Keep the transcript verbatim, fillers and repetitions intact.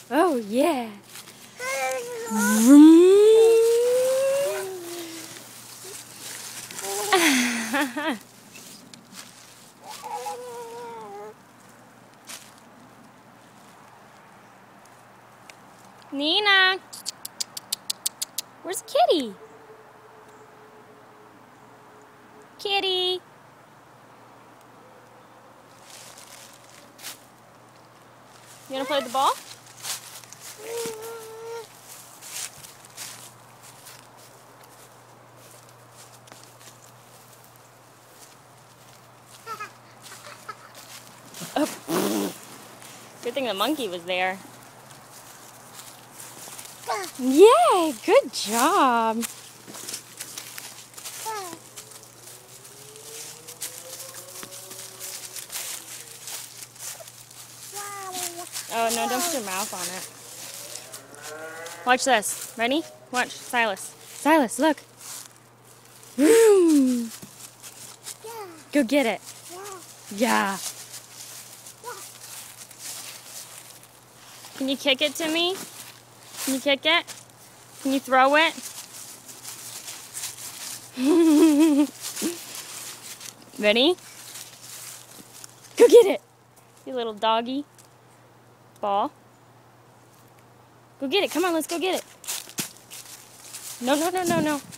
Oh, yeah. Nina, where's Kitty? Kitty. You wanna play with the ball? Oh. Good thing the monkey was there. Yay! Good job. Oh no, don't put your mouth on it. Watch this. Ready? Watch. Silas. Silas, look. Woo! Go get it. Yeah. Can you kick it to me? Can you kick it? Can you throw it? Ready? Go get it. You little doggy. Ball. Go get it. Come on, let's go get it. No, no, no, no, no.